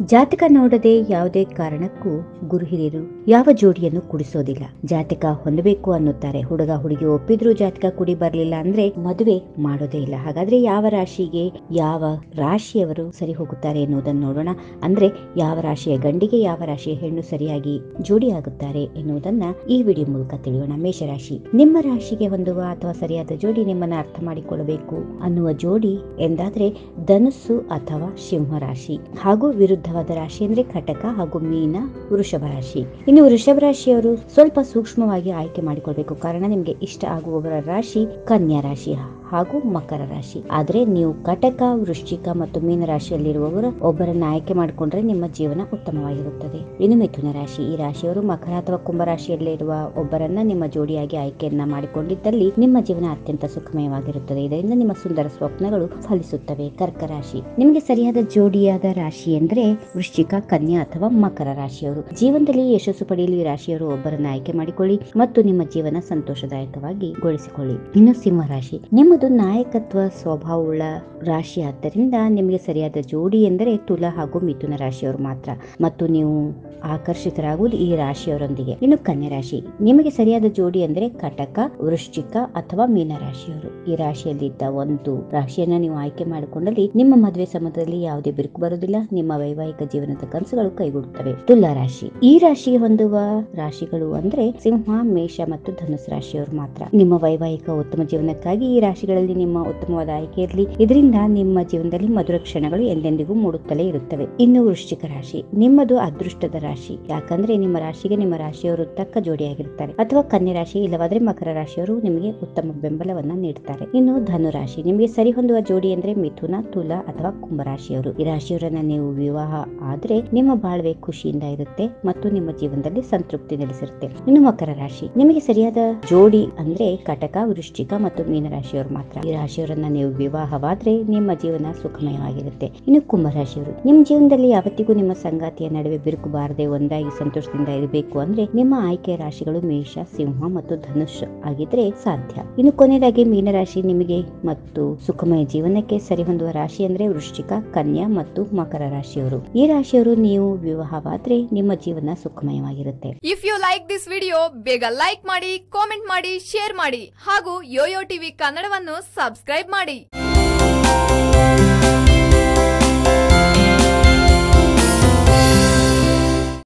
ಜಾತಕ ನೋಡದೆ ಯಾವುದೇ ಕಾರಣಕ್ಕೂ ಗುರು ಹಿರಿಯರು ಯಾವ ಜೋಡಿಯನ್ನು ಕುಡಿಸೋದಿಲ್ಲ. ಜಾತಕ ಹೊಂದಬೇಕು ಅನ್ನುತ್ತಾರೆ. ಹುಡುಗ ಹುಡುಗಿ ಒಪ್ಪಿದ್ರು ಜಾತಕ ಕುಡಿ ಬರ್ಲಿಲ್ಲ ಅಂದ್ರೆ ಮದುವೆ ಮಾಡೋದೇ ಇಲ್ಲ. ಹಾಗಾದ್ರೆ ಯಾವ ರಾಶಿಗೆ ಯಾವ ರಾಶಿಯವರು ಸರಿ ಹೋಗುತ್ತಾರೆ ಎನ್ನುವುದನ್ನು ನೋಡೋಣ. ಅಂದ್ರೆ ಯಾವ ರಾಶಿಯ ಗಂಡಿಗೆ ಯಾವ ರಾಶಿಯ ಹೆಣ್ಣು ಸರಿಯಾಗಿ ಜೋಡಿ ಆಗುತ್ತಾರೆ ಎನ್ನುವುದನ್ನ ಈ ವಿಡಿಯೋ ಮೂಲಕ ತಿಳಿಯೋಣ. ಮೇಷರಾಶಿ, ನಿಮ್ಮ ರಾಶಿಗೆ ಹೊಂದುವ ಅಥವಾ ಸರಿಯಾದ ಜೋಡಿ ನಿಮ್ಮನ್ನ ಅರ್ಥ ಮಾಡಿಕೊಳ್ಳಬೇಕು ಅನ್ನುವ ಜೋಡಿ ಎಂದಾದ್ರೆ ಧನುಸ್ಸು ಅಥವಾ ಸಿಂಹ ರಾಶಿ, ಹಾಗೂ ವಿರುದ್ಧವಾದ ರಾಶಿ ಅಂದ್ರೆ ಕಟಕ ಹಾಗೂ ಮೀನ, ವೃಷಭ ರಾಶಿ. ಇನ್ನು ವೃಷಭ ರಾಶಿಯವರು ಸ್ವಲ್ಪ ಸೂಕ್ಷ್ಮವಾಗಿ ಆಯ್ಕೆ ಮಾಡಿಕೊಳ್ಬೇಕು. ಕಾರಣ ನಿಮ್ಗೆ ಇಷ್ಟ ಆಗುವವರ ರಾಶಿ ಕನ್ಯಾ ರಾಶಿ ಹಾಗೂ ಮಕರ ರಾಶಿ. ಆದ್ರೆ ನೀವು ಕಟಕ, ವೃಶ್ಚಿಕ ಮತ್ತು ಮೀನ ರಾಶಿಯಲ್ಲಿರುವವರ ಒಬ್ಬರನ್ನ ಆಯ್ಕೆ ಮಾಡಿಕೊಂಡ್ರೆ ನಿಮ್ಮ ಜೀವನ ಉತ್ತಮವಾಗಿರುತ್ತದೆ. ಇನ್ನು ಮಿಥುನ ರಾಶಿ, ಈ ರಾಶಿಯವರು ಮಕರ ಅಥವಾ ಕುಂಭ ರಾಶಿಯಲ್ಲಿರುವ ಒಬ್ಬರನ್ನ ನಿಮ್ಮ ಜೋಡಿಯಾಗಿ ಆಯ್ಕೆಯನ್ನ ಮಾಡಿಕೊಂಡಿದ್ದಲ್ಲಿ ನಿಮ್ಮ ಜೀವನ ಅತ್ಯಂತ ಸುಖಮಯವಾಗಿರುತ್ತದೆ. ಇದರಿಂದ ನಿಮ್ಮ ಸುಂದರ ಸ್ವಪ್ನಗಳು ಫಲಿಸುತ್ತವೆ. ಕರ್ಕ ರಾಶಿ, ನಿಮಗೆ ಸರಿಯಾದ ಜೋಡಿಯಾದ ರಾಶಿ ಅಂದ್ರೆ ವೃಶ್ಚಿಕ, ಕನ್ಯಾ ಅಥವಾ ಮಕರ ರಾಶಿಯವರು. ಜೀವನದಲ್ಲಿ ಯಶಸ್ಸು ಪಡೆಯಲು ಈ ರಾಶಿಯವರು ಒಬ್ಬರನ್ನ ಆಯ್ಕೆ ಮಾಡಿಕೊಳ್ಳಿ ಮತ್ತು ನಿಮ್ಮ ಜೀವನ ಸಂತೋಷದಾಯಕವಾಗಿ ಗೊಳಿಸಿಕೊಳ್ಳಿ. ಇನ್ನು ಸಿಂಹ ರಾಶಿ, ನಿಮ್ಮದು ನಾಯಕತ್ವ ಸ್ವಭಾವವುಳ್ಳ ರಾಶಿ. ಆದ್ದರಿಂದ ನಿಮಗೆ ಸರಿಯಾದ ಜೋಡಿ ಎಂದರೆ ತುಲಾ ಹಾಗೂ ಮಿಥುನ ರಾಶಿಯವರು ಮಾತ್ರ, ಮತ್ತು ನೀವು ಆಕರ್ಷಿತರಾಗುವುದು ಈ ರಾಶಿಯವರೊಂದಿಗೆ. ಇನ್ನು ಕನ್ಯಾ ರಾಶಿ, ನಿಮಗೆ ಸರಿಯಾದ ಜೋಡಿ ಅಂದ್ರೆ ಕಟಕ, ವೃಶ್ಚಿಕ ಅಥವಾ ಮೀನ ರಾಶಿಯವರು. ಈ ರಾಶಿಯಲ್ಲಿದ್ದ ಒಂದು ರಾಶಿಯನ್ನ ನೀವು ಆಯ್ಕೆ ಮಾಡಿಕೊಂಡಲ್ಲಿ ನಿಮ್ಮ ಮದುವೆ ಸಂಬಂಧದಲ್ಲಿ ಯಾವುದೇ ಬಿರುಕು ಬರುವುದಿಲ್ಲ. ನಿಮ್ಮ ವೈವಾಹಿಕ ಜೀವನದ ಕನಸುಗಳು ಕೈಗೂಡುತ್ತವೆ. ತುಲಾ ರಾಶಿ, ಈ ರಾಶಿಗೆ ಹೊಂದುವ ರಾಶಿಗಳು ಅಂದ್ರೆ ಸಿಂಹ, ಮೇಷ ಮತ್ತು ಧನುಸ್ ರಾಶಿಯವರು ಮಾತ್ರ. ನಿಮ್ಮ ವೈವಾಹಿಕ ಉತ್ತಮ ಜೀವನಕ್ಕಾಗಿ ಈ ರಾಶಿಗಳಲ್ಲಿ ನಿಮ್ಮ ಉತ್ತಮವಾದ ಆಯ್ಕೆ ಇರಲಿ. ಇದರಿಂದ ನಿಮ್ಮ ಜೀವನದಲ್ಲಿ ಮಧುರ ಕ್ಷಣಗಳು ಎಂದೆಂದಿಗೂ ಮೂಡುತ್ತಲೇ ಇರುತ್ತವೆ. ಇನ್ನು ವೃಶ್ಚಿಕ ರಾಶಿ, ನಿಮ್ಮದು ಅದೃಷ್ಟದ ರಾಶಿ. ಯಾಕಂದ್ರೆ ನಿಮ್ಮ ರಾಶಿಗೆ ನಿಮ್ಮ ರಾಶಿಯವರು ತಕ್ಕ ಜೋಡಿಯಾಗಿರುತ್ತಾರೆ. ಅಥವಾ ಕನ್ಯಾ ರಾಶಿ ಇಲ್ಲವಾದ್ರೆ ಮಕರ ರಾಶಿಯವರು ನಿಮಗೆ ಉತ್ತಮ ಬೆಂಬಲವನ್ನ ನೀಡುತ್ತಾರೆ. ಇನ್ನು ಧನು ರಾಶಿ, ನಿಮಗೆ ಸರಿ ಹೊಂದುವ ಜೋಡಿ ಅಂದ್ರೆ ಮಿಥುನ, ತುಲಾ ಅಥವಾ ಕುಂಭ ರಾಶಿಯವರು. ಈ ರಾಶಿಯವರನ್ನ ನೀವು ವಿವಾಹ ಆದ್ರೆ ನಿಮ್ಮ ಬಾಳ್ವೆ ಖುಷಿಯಿಂದ ಇರುತ್ತೆ ಮತ್ತು ನಿಮ್ಮ ಜೀವನದಲ್ಲಿ ಸಂತೃಪ್ತಿ ನೆಲೆಸಿರುತ್ತೆ. ಇನ್ನು ಮಕರ ರಾಶಿ, ನಿಮಗೆ ಸರಿಯಾದ ಜೋಡಿ ಅಂದ್ರೆ ಕಟಕ, ವೃಶ್ಚಿಕ ಮತ್ತು ಮೀನ ರಾಶಿಯವರು ಮಾತ್ರ. ಈ ರಾಶಿಯವರನ್ನ ನೀವು ವಿವಾಹವಾದ್ರೆ ನಿಮ್ಮ ಜೀವನ ಸುಖಮಯವಾಗಿರುತ್ತೆ. ಇನ್ನು ಕುಂಭ ರಾಶಿಯವರು, ನಿಮ್ಮ ಜೀವನದಲ್ಲಿ ಯಾವತ್ತಿಗೂ ನಿಮ್ಮ ಸಂಗಾತಿಯ ನಡುವೆ ಬಿರುಕು ಬಾರದೆ ಒಂದಾಗಿ ಸಂತೋಷದಿಂದ ಇರಬೇಕು ಅಂದ್ರೆ ನಿಮ್ಮ ಆಯ್ಕೆಯ ರಾಶಿಗಳು ಮೇಷ, ಸಿಂಹ ಮತ್ತು ಧನುಷ್ ಆಗಿದ್ರೆ ಸಾಧ್ಯ. ಇನ್ನು ಕೊನೆಯದಾಗಿ ಮೀನ ರಾಶಿ, ನಿಮಗೆ ಮತ್ತು ಸುಖಮಯ ಜೀವನಕ್ಕೆ ಸರಿ ಹೊಂದುವ ರಾಶಿ ಅಂದ್ರೆ ವೃಶ್ಚಿಕ, ಕನ್ಯಾ ಮತ್ತು ಮಕರ ರಾಶಿಯವರು. ಈ ರಾಶಿಯವರು ನೀವು ವಿವಾಹವಾದ್ರೆ ನಿಮ್ಮ ಜೀವನ ಸುಖಮಯವಾಗಿರುತ್ತೆ. If you like this video, ಬೇಗ ಲೈಕ್ ಮಾಡಿ, ಕಾಮೆಂಟ್ ಮಾಡಿ, ಶೇರ್ ಮಾಡಿ ಹಾಗೂ ಯೋಯೋ ಟಿವಿ ಕನ್ನಡವನ್ನು ಸಬ್ಸ್ಕ್ರೈಬ್ ಮಾಡಿ.